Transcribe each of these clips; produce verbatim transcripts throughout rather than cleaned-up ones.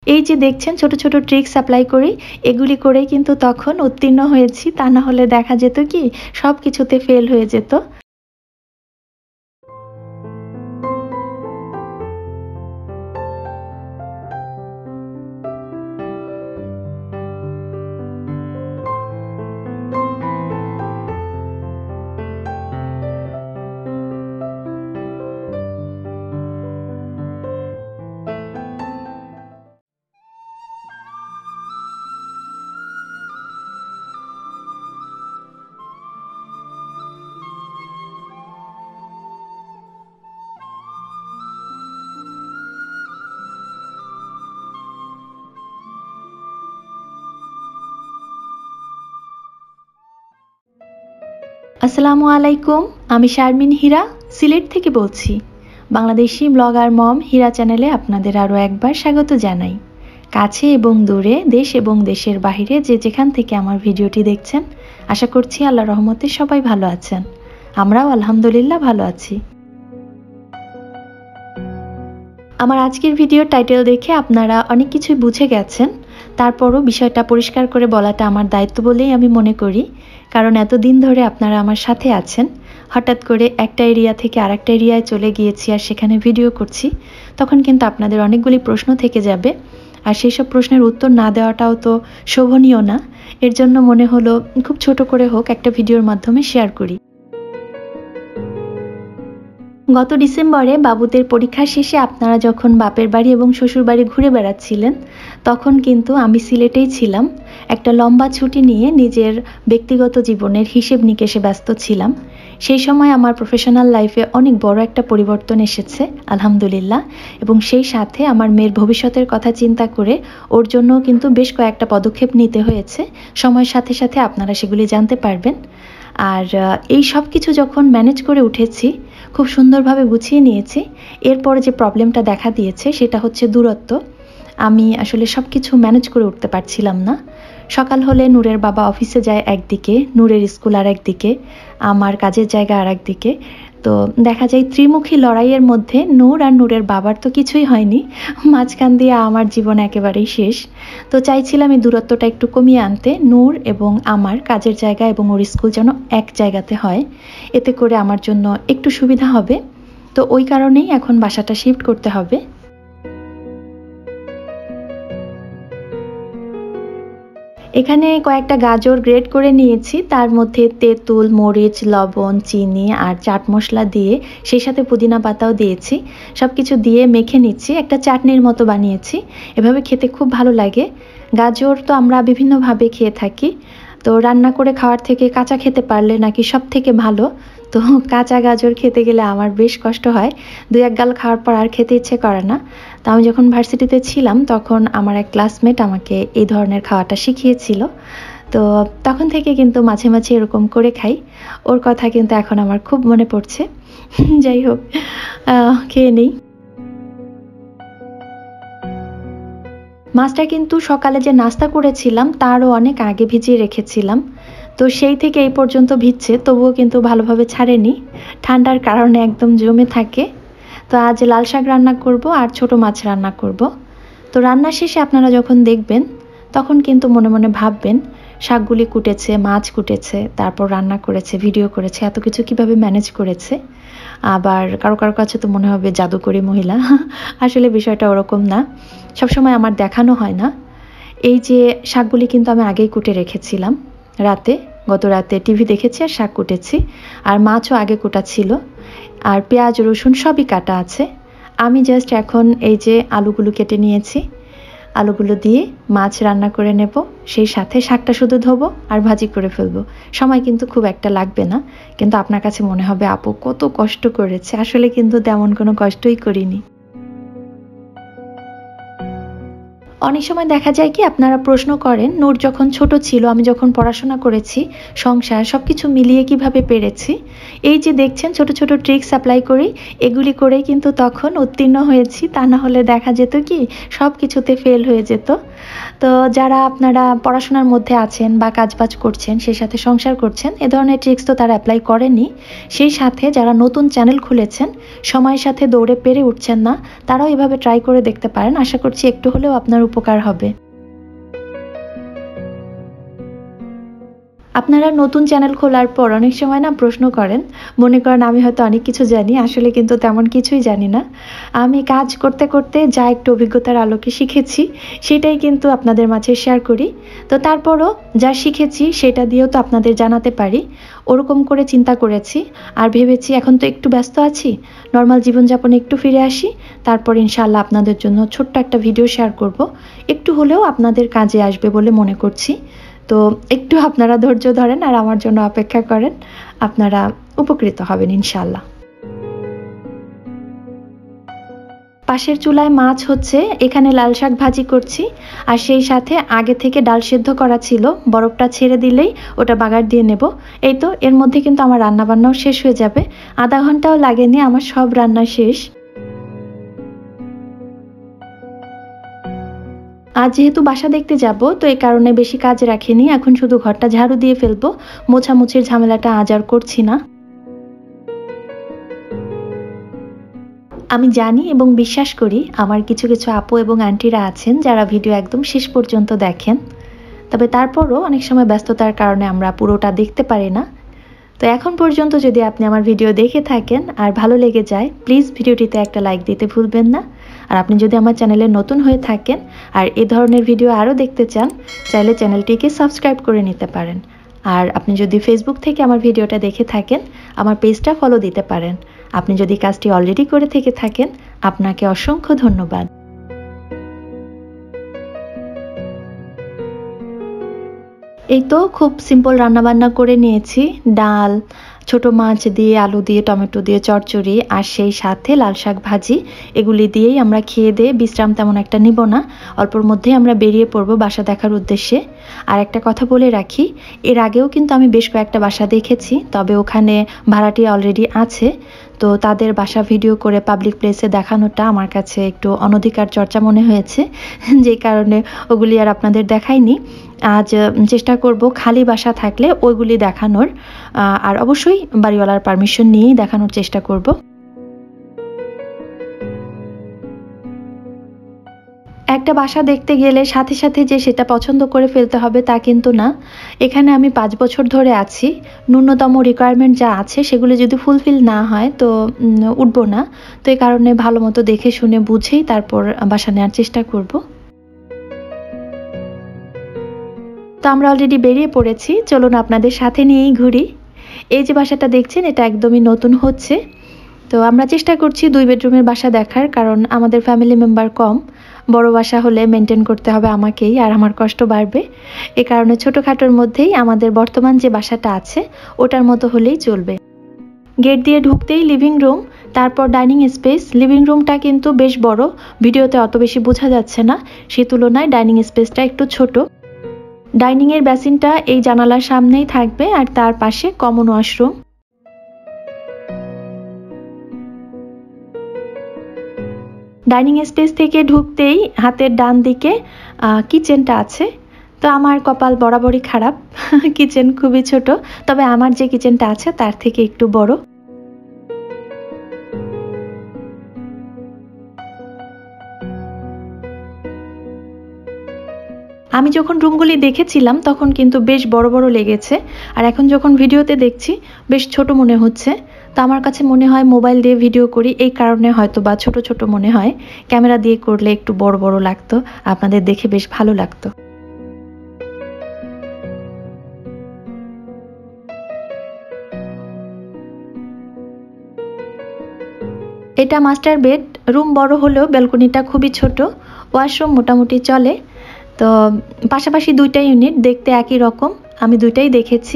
এই যে দেখছেন ছোট ছোট ট্রিক্স অ্যাপ্লাই করি, এগুলি করেই কিন্তু তখন উত্তীর্ণ হয়েছি। তা না হলে দেখা যেত কি সব কিছুতে ফেল হয়ে যেত। আসসালামু আলাইকুম, আমি শারমিন হীরা সিলেট থেকে বলছি। বাংলাদেশি ব্লগার মম হীরা চ্যানেলে আপনাদের আরও একবার স্বাগত জানাই। কাছে এবং দূরে, দেশ এবং দেশের বাইরে যে যেখান থেকে আমার ভিডিওটি দেখছেন, আশা করছি আল্লাহর রহমতে সবাই ভালো আছেন। আমরাও আলহামদুলিল্লাহ ভালো আছি। আমার আজকের ভিডিওর টাইটেল দেখে আপনারা অনেক কিছুই বুঝে গেছেন, তারপরও বিষয়টা পরিষ্কার করে বলাটা আমার দায়িত্ব বলেই আমি মনে করি। কারণ এতদিন ধরে আপনারা আমার সাথে আছেন, হঠাৎ করে একটা এরিয়া থেকে আরেকটা এরিয়ায় চলে গিয়েছি আর সেখানে ভিডিও করছি, তখন কিন্তু আপনাদের অনেকগুলি প্রশ্ন থেকে যাবে। আর সেই সব প্রশ্নের উত্তর না দেওয়াটাও তো শোভনীয় না। এর জন্য মনে হলো খুব ছোট করে হোক একটা ভিডিওর মাধ্যমে শেয়ার করি। গত ডিসেম্বরে বাবুদের পরীক্ষা শেষে আপনারা যখন বাপের বাড়ি এবং শ্বশুর বাড়ি ঘুরে বেড়াচ্ছিলেন, তখন কিন্তু আমি সিলেটেই ছিলাম। একটা লম্বা ছুটি নিয়ে নিজের ব্যক্তিগত জীবনের হিসেব নিকেশে ব্যস্ত ছিলাম। সেই সময় আমার প্রফেশনাল লাইফে অনেক বড় একটা পরিবর্তন এসেছে আলহামদুলিল্লাহ, এবং সেই সাথে আমার মেয়ের ভবিষ্যতের কথা চিন্তা করে ওর জন্য কিন্তু বেশ কয়েকটা পদক্ষেপ নিতে হয়েছে। সময়ের সাথে সাথে আপনারা সেগুলি জানতে পারবেন। আর এই সব কিছু যখন ম্যানেজ করে উঠেছি, খুব সুন্দরভাবে গুছিয়ে নিয়েছি, এরপরে যে প্রবলেমটা দেখা দিয়েছে সেটা হচ্ছে দূরত্ব। আমি আসলে সব কিছু ম্যানেজ করে উঠতে পারছিলাম না। সকাল হলে নূরের বাবা অফিসে যায় একদিকে, নূরের স্কুল আর একদিকে, আমার কাজের জায়গা আর একদিকে। তো দেখা যায় ত্রিমুখী লড়াইয়ের মধ্যে নূর আর নূরের বাবার তো কিছুই হয়নি, মাঝখান দিয়ে আমার জীবন একেবারেই শেষ। তো চাইছিলাম এই দূরত্বটা একটু কমিয়ে আনতে, নূর এবং আমার কাজের জায়গা এবং ওর স্কুল যেন এক জায়গাতে হয়, এতে করে আমার জন্য একটু সুবিধা হবে। তো ওই কারণেই এখন বাসাটা শিফট করতে হবে। এখানে কয়েকটা গাজর গ্রেট করে নিয়েছি, তার মধ্যে তেঁতুল, মরিচ, লবণ, চিনি আর চাট মশলা দিয়ে, সেই সাথে পুদিনা পাতাও দিয়েছি। সব কিছু দিয়ে মেখে নিচ্ছি, একটা চাটনির মতো বানিয়েছি। এভাবে খেতে খুব ভালো লাগে। গাজর তো আমরা বিভিন্নভাবে খেয়ে থাকি, তো রান্না করে খাওয়ার থেকে কাঁচা খেতে পারলে নাকি সব থেকে ভালো। তো কাঁচা গাজর খেতে গেলে আমার বেশ কষ্ট হয়, দুই এক গাল খাওয়ার পর আর খেতে ইচ্ছে করে না। তো আমি যখন ভার্সিটিতে ছিলাম তখন আমার এক ক্লাসমেট আমাকে এই ধরনের খাওয়াটা শিখিয়েছিল। তো তখন থেকে কিন্তু মাঝে মাঝে এরকম করে খাই। ওর কথা কিন্তু এখন আমার খুব মনে পড়ছে। যাই হোক, খেয়ে নেই। মাছটা কিন্তু সকালে যে নাস্তা করেছিলাম তারও অনেক আগে ভিজিয়ে রেখেছিলাম, তো সেই থেকে এই পর্যন্ত ভিজছে, তবুও কিন্তু ভালোভাবে ছাড়েনি, ঠান্ডার কারণে একদম জমে থাকে। তো আজ লাল শাক রান্না করব আর ছোট মাছ রান্না করব। তো রান্না শেষে আপনারা যখন দেখবেন তখন কিন্তু মনে মনে ভাববেন শাকগুলি কুটেছে, মাছ কুটেছে, তারপর রান্না করেছে, ভিডিও করেছে, এত কিছু কিভাবে ম্যানেজ করেছে। আবার কারো কারো কাছে তো মনে হবে জাদুকরী মহিলা। আসলে বিষয়টা ওরকম না, সবসময় আমার দেখানো হয় না। এই যে শাকগুলি কিন্তু আমি আগেই কুটে রেখেছিলাম, রাতে, গত রাতে টিভি দেখেছি আর শাক কুটেছি। আর মাছও আগে কুটা ছিল, আর পেঁয়াজ রসুন সবই কাটা আছে। আমি জাস্ট এখন এই যে আলুগুলো কেটে নিয়েছি, আলুগুলো দিয়ে মাছ রান্না করে নেব, সেই সাথে শাকটা শুধু ধোবো আর ভাজি করে ফেলবো। সময় কিন্তু খুব একটা লাগবে না, কিন্তু আপনার কাছে মনে হবে আপু কত কষ্ট করেছে। আসলে কিন্তু তেমন কোনো কষ্টই করিনি। অনেক সময় দেখা যায় কি আপনারা প্রশ্ন করেন, নূর যখন ছোট ছিল, আমি যখন পড়াশোনা করেছি, সংসার সবকিছু মিলিয়ে কিভাবে পেরেছি। এই যে দেখছেন ছোট ছোট ট্রিক্স অ্যাপ্লাই করি, এগুলি করেই কিন্তু তখন উত্তীর্ণ হয়েছি। তা না হলে দেখা যেত কি সব কিছুতে ফেল হয়ে যেত। তো যারা আপনারা পড়াশোনার মধ্যে আছেন বা কাজবাজ করছেন, সেই সাথে সংসার করছেন, এ ধরনের ট্রিক্স তো তারা অ্যাপ্লাই করেনি। সেই সাথে যারা নতুন চ্যানেল খুলেছেন, সময়ের সাথে দৌড়ে পেরে উঠছেন না, তারাও এভাবে ট্রাই করে দেখতে পারেন। আশা করছি একটু হলেও আপনার উপকার হবে। আপনারা নতুন চ্যানেল খোলার পর অনেক সময় না প্রশ্ন করেন, মনে করেন আমি হয়তো অনেক কিছু জানি, আসলে কিন্তু তেমন কিছুই জানি না। আমি কাজ করতে করতে যা একটু অভিজ্ঞতার আলোকে শিখেছি সেটাই কিন্তু আপনাদের মাঝে শেয়ার করি। তো তারপরও যা শিখেছি সেটা দিয়েও তো আপনাদের জানাতে পারি, ওরকম করে চিন্তা করেছি। আর ভেবেছি এখন তো একটু ব্যস্ত আছি, নর্মাল জীবনযাপনে একটু ফিরে আসি, তারপর ইনশাআল্লাহ আপনাদের জন্য ছোট্ট একটা ভিডিও শেয়ার করব, একটু হলেও আপনাদের কাজে আসবে বলে মনে করছি। তো একটু আপনারা ধৈর্য ধরেন আর আমার জন্য অপেক্ষা করেন, আপনারা উপকৃত হবেন ইনশাআল্লাহ। পাশের চুলায় মাছ হচ্ছে, এখানে লাল শাক ভাজি করছি, আর সেই সাথে আগে থেকে ডাল সেদ্ধ করা ছিল, বরফটা ছেড়ে দিলেই ওটা বাগার দিয়ে নেব। এই তো এর মধ্যে কিন্তু আমার রান্না বান্নাও শেষ হয়ে যাবে, আধা ঘন্টাও লাগেনি, আমার সব রান্না শেষ। আজ যেহেতু বাসা দেখতে যাব, তো এই কারণে বেশি কাজ রাখিনি, এখন শুধু ঘরটা ঝাড়ু দিয়ে ফেলবো, মোছামুছির ঝামেলাটা আজ আর করছি না। আমি জানি এবং বিশ্বাস করি আমার কিছু কিছু আপু এবং আন্টিরা আছেন যারা ভিডিও একদম শেষ পর্যন্ত দেখেন, তবে তারপরও অনেক সময় ব্যস্ততার কারণে আমরা পুরোটা দেখতে পারি না। তো এখন পর্যন্ত যদি আপনি আমার ভিডিও দেখে থাকেন আর ভালো লেগে যায়, প্লিজ ভিডিওটিতে একটা লাইক দিতে ভুলবেন না। আর আপনি যদি আমার চ্যানেলে নতুন হয়ে থাকেন আর এ ধরনের ভিডিও আরও দেখতে চান, চাইলে চ্যানেলটিকে সাবস্ক্রাইব করে নিতে পারেন। আর আপনি যদি ফেসবুক থেকে আমার ভিডিওটা দেখে থাকেন, আমার পেজটা ফলো দিতে পারেন। আপনি যদি কাজটি অলরেডি করে থেকে থাকেন, আপনাকে অসংখ্য ধন্যবাদ। এই তো খুব সিম্পল রান্নাবান্না করে নিয়েছি, ডাল, ছোট মাছ দিয়ে, আলু দিয়ে, টমেটো দিয়ে চচ্চড়ি, আর সেই সাথে লাল শাক ভাজি। এগুলি দিয়েই আমরা খেয়ে দিয়ে বিশ্রাম তেমন একটা নিব না, অল্পর মধ্যেই আমরা বেরিয়ে পড়বো বাসা দেখার উদ্দেশ্যে। আর একটা কথা বলে রাখি, এর আগেও কিন্তু আমি বেশ কয়েকটা বাসা দেখেছি, তবে ওখানে ভাড়াটি অলরেডি আছে, তো তাদের বাসা ভিডিও করে পাবলিক প্লেসে দেখানোটা আমার কাছে একটু অনধিকার চর্চা মনে হয়েছে, যে কারণে ওগুলি আর আপনাদের দেখাইনি। আজ চেষ্টা করব খালি বাসা থাকলে ওইগুলি দেখানোর, আর অবশ্যই বাড়িওয়ালার পারমিশন নিয়েই দেখানোর চেষ্টা করব। একটা বাসা দেখতে গেলে সাথে সাথে যে সেটা পছন্দ করে ফেলতে হবে তা কিন্তু না। এখানে আমি পাঁচ বছর ধরে আছি, ন্যূনতম রিকোয়ারমেন্ট যা আছে সেগুলো যদি ফুলফিল না হয় তো উঠবো না। তো এই কারণে ভালো মতো দেখে শুনে বুঝেই তারপর বাসা নেওয়ার চেষ্টা করব। তো আমরা অলরেডি বেরিয়ে পড়েছি, চলুন আপনাদের সাথে নিয়েই ঘুরি। এই যে বাসাটা দেখছেন এটা একদমই নতুন হচ্ছে, তো আমরা চেষ্টা করছি দুই বেডরুমের বাসা দেখার, কারণ আমাদের ফ্যামিলি মেম্বার কম, বড় বাসা হলে মেনটেন করতে হবে আমাকেই আর আমার কষ্ট বাড়বে। এ কারণে ছোটোখাটোর মধ্যেই আমাদের বর্তমান যে বাসাটা আছে ওটার মতো হলেই চলবে। গেট দিয়ে ঢুকতেই লিভিং রুম, তারপর ডাইনিং স্পেস। লিভিং রুমটা কিন্তু বেশ বড়, ভিডিওতে অত বেশি বোঝা যাচ্ছে না, সে তুলনায় ডাইনিং স্পেসটা একটু ছোট। ডাইনিং এর বেসিনটা এই জানালার সামনেই থাকবে, আর তার পাশে কমন ওয়াশরুম। ডাইনিং স্পেস থেকে ঢুকতেই হাতের ডান দিকে কিচেনটা আছে। তো আমার কপাল বরাবরই খারাপ, কিচেন খুবই ছোট, তবে আমার যে কিচেনটা আছে তার থেকে একটু বড়। আমি যখন রুমগুলি দেখেছিলাম তখন কিন্তু বেশ বড় বড় লেগেছে, আর এখন যখন ভিডিওতে দেখছি বেশ ছোট মনে হচ্ছে। তো আমার কাছে মনে হয় মোবাইল দিয়ে ভিডিও করি, এই কারণে হয়তো বা ছোট ছোট মনে হয়, ক্যামেরা দিয়ে করলে একটু বড় বড় লাগতো, আপনাদের দেখে বেশ ভালো লাগতো। এটা মাস্টার বেড, রুম বড় হলেও ব্যালকনিটা খুবই ছোট, ওয়াশরুম মোটামুটি চলে। তো পাশাপাশি দুইটা ইউনিট, দেখতে একই রকম, আমি দুইটাই দেখেছি।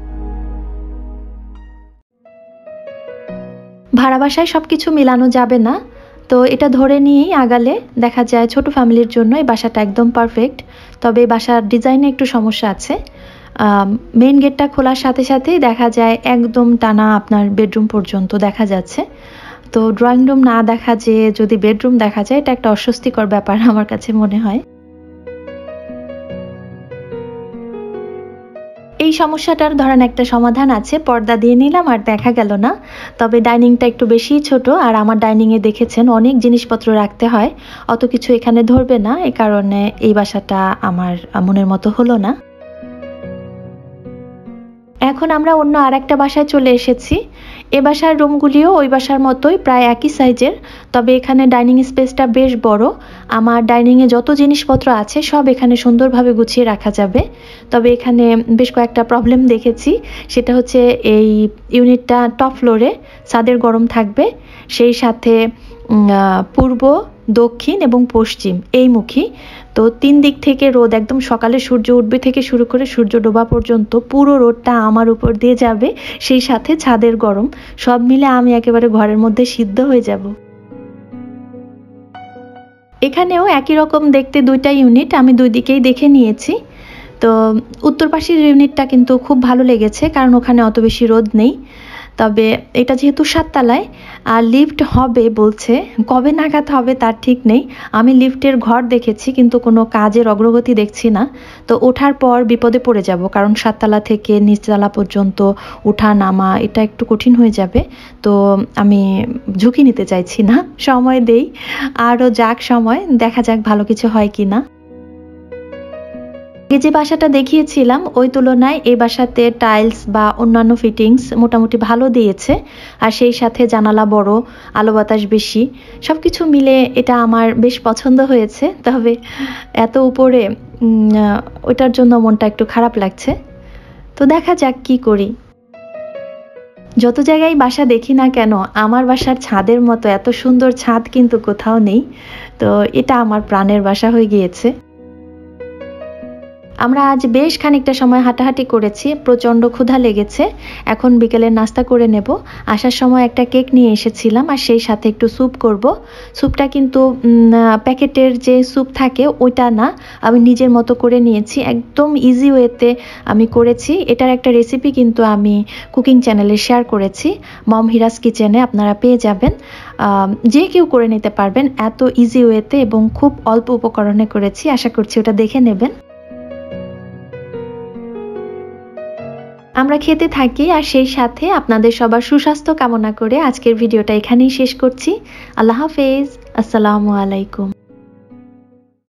ভাড়া বাসায় সবকিছু মেলানো যাবে না, তো এটা ধরে নিয়েই আগালে দেখা যায় ছোট ফ্যামিলির জন্য এই বাসাটা একদম পারফেক্ট। তবে এই বাসার ডিজাইনে একটু সমস্যা আছে, মেইন গেটটা খোলার সাথে সাথেই দেখা যায় একদম টানা আপনার বেডরুম পর্যন্ত দেখা যাচ্ছে। তো ড্রয়িং রুম না দেখা যেয়ে যদি বেডরুম দেখা যায়, এটা একটা অস্বস্তিকর ব্যাপার আমার কাছে মনে হয়। এই সমস্যাটার ধরেন একটা সমাধান আছে, পর্দা দিয়ে নিলাম আর দেখা গেল না। তবে ডাইনিংটা একটু বেশিই ছোট, আর আমার ডাইনিংয়ে দেখেছেন অনেক জিনিসপত্র রাখতে হয়, অত কিছু এখানে ধরবে না, এই কারণে এই বাসাটা আমার মনের মতো হলো না। এখন আমরা অন্য আর একটা বাসায় চলে এসেছি। এ বাসার রুমগুলিও ওই বাসার মতোই প্রায় একই সাইজের, তবে এখানে ডাইনিং স্পেসটা বেশ বড়। আমার ডাইনিংয়ে যত জিনিসপত্র আছে সব এখানে সুন্দরভাবে গুছিয়ে রাখা যাবে। তবে এখানে বেশ কয়েকটা প্রবলেম দেখেছি, সেটা হচ্ছে এই ইউনিটটা টপ ফ্লোরে, ছাদের গরম থাকবে, সেই সাথে পূর্ব, দক্ষিণ এবং পশ্চিম এই মুখী। তো তিন দিক থেকে রোদ, একদম সকালে সূর্য উঠবে থেকে শুরু করে সূর্য ডোবা পর্যন্ত পুরো রোদটা আমার উপর দিয়ে যাবে, সেই সাথে ছাদের গরম, সব মিলে আমি একেবারে ঘরের মধ্যে সিদ্ধ হয়ে যাব। এখানেও একই রকম দেখতে দুইটা ইউনিট, আমি দুই দিকেই দেখে নিয়েছি। তো উত্তর পাশের ইউনিটটা কিন্তু খুব ভালো লেগেছে, কারণ ওখানে অত বেশি রোদ নেই। তবে এটা যেহেতু সাততলায় আর লিফট হবে বলছে, কবে নাগাদ হবে তার ঠিক নেই। আমি লিফটের ঘর দেখেছি কিন্তু কোনো কাজের অগ্রগতি দেখছি না। তো ওঠার পর বিপদে পড়ে যাব, কারণ সাততলা থেকে নিচতলা পর্যন্ত ওঠা নামা এটা একটু কঠিন হয়ে যাবে। তো আমি ঝুঁকি নিতে চাইছি না, সময় দেই, আরও যাক সময়, দেখা যাক ভালো কিছু হয় কি না। যে বাসাটা দেখিয়েছিলাম ওই তুলনায় এই বাসাতে টাইলস বা অন্যান্য ফিটিংস মোটামুটি ভালো দিয়েছে, আর সেই সাথে জানালা বড়, আলো বাতাস বেশি, সব কিছু মিলে এটা আমার বেশ পছন্দ হয়েছে। তবে এত উপরে ওইটার জন্য মনটা একটু খারাপ লাগছে। তো দেখা যাক কি করি। যত জায়গায় বাসা দেখি না কেন, আমার বাসার ছাদের মতো এত সুন্দর ছাদ কিন্তু কোথাও নেই। তো এটা আমার প্রাণের বাসা হয়ে গিয়েছে। আমরা আজ বেশ খানিকটা সময় হাঁটাহাঁটি করেছি, প্রচণ্ড ক্ষুধা লেগেছে। এখন বিকেলের নাস্তা করে নেব। আসার সময় একটা কেক নিয়ে এসেছিলাম, আর সেই সাথে একটু স্যুপ করব। স্যুপটা কিন্তু প্যাকেটের যে স্যুপ থাকে ওইটা না, আমি নিজের মতো করে নিয়েছি, একদম ইজি ওয়েতে আমি করেছি। এটার একটা রেসিপি কিন্তু আমি কুকিং চ্যানেলে শেয়ার করেছি, মম হিরাস কিচেনে, আপনারা পেয়ে যাবেন। যে কেউ করে নিতে পারবেন এত ইজি ওয়েতে, এবং খুব অল্প উপকরণে করেছি, আশা করছি ওটা দেখে নেবেন। আমরা খেতে থাকি, আর সেই সাথে আপনাদের সবার সুস্বাস্থ্য কামনা করে আজকের ভিডিওটা এখানেই শেষ করছি। আল্লাহ হাফেজ, আসসালামু আলাইকুম।